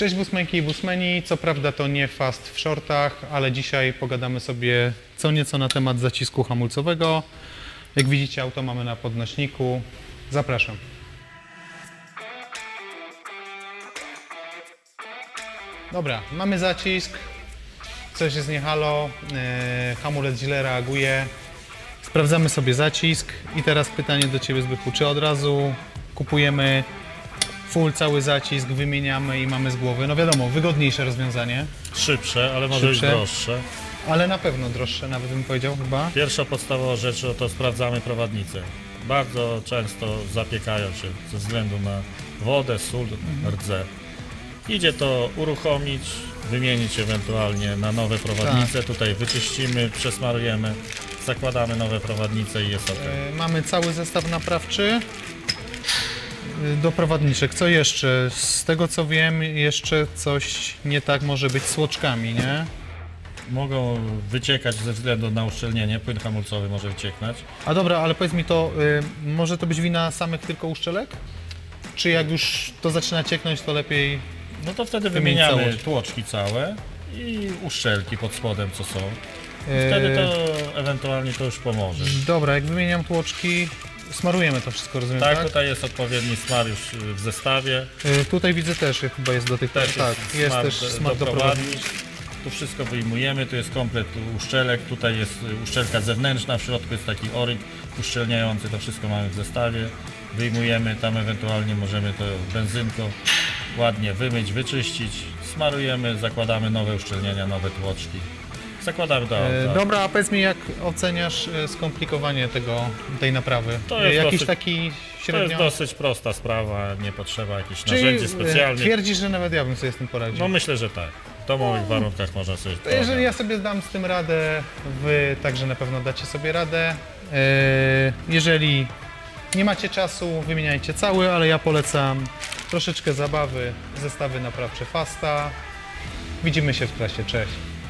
Cześć busmenki i busmeni, co prawda to nie fast w shortach, ale dzisiaj pogadamy sobie co nieco na temat zacisku hamulcowego. Jak widzicie, auto mamy na podnośniku. Zapraszam. Dobra, mamy zacisk, coś jest nie halo, hamulec źle reaguje. Sprawdzamy sobie zacisk i teraz pytanie do Ciebie, Zbychu, czy od razu kupujemy full cały zacisk, wymieniamy i mamy z głowy? No wiadomo, wygodniejsze rozwiązanie. Szybsze, ale może być droższe. Ale na pewno droższe, nawet bym powiedział chyba. Pierwsza podstawowa rzecz to sprawdzamy prowadnicę. Bardzo często zapiekają się ze względu na wodę, sól, rdze. Idzie to uruchomić, wymienić ewentualnie na nowe prowadnice. Tak. Tutaj wyczyścimy, przesmarujemy, zakładamy nowe prowadnice i jest ok. Mamy cały zestaw naprawczy do prowadniczek. Co jeszcze? Z tego co wiem, jeszcze coś nie tak może być z łoczkami, nie? Mogą wyciekać ze względu na uszczelnienie, płyn hamulcowy może wycieknąć. A dobra, ale powiedz mi to, może to być wina samych tylko uszczelek? Czy jak już to zaczyna cieknąć, to lepiej... No to wtedy wymieniamy tłoczki całe i uszczelki pod spodem, co są. Wtedy to ewentualnie to już pomoże. Dobra, jak wymieniam tłoczki, smarujemy to wszystko, rozumiem, tak? Tak, tutaj jest odpowiedni smar już w zestawie. Tutaj widzę też chyba jest do tych... Też tak, jest też smar do prowadnic. Tu wszystko wyjmujemy, tu jest komplet uszczelek, tutaj jest uszczelka zewnętrzna, w środku jest taki o-ring uszczelniający, to wszystko mamy w zestawie. Wyjmujemy, tam ewentualnie możemy to benzynką ładnie wymyć, wyczyścić, smarujemy, zakładamy nowe uszczelnienia, nowe tłoczki. Zakładamy to auto. Dobra, a powiedz mi, jak oceniasz skomplikowanie tej naprawy? To jest jakiś dosyć, taki średnio... To jest dosyć prosta sprawa, nie potrzeba jakichś narzędzi specjalnych. Twierdzisz, że nawet ja bym sobie z tym poradził? No myślę, że tak. W domowych warunkach można sobie to jeżeli ja sobie dam z tym radę, wy także na pewno dacie sobie radę. Jeżeli nie macie czasu, wymieniajcie cały, ale ja polecam troszeczkę zabawy, zestawy naprawcze Fasta. Widzimy się w trasie, cześć!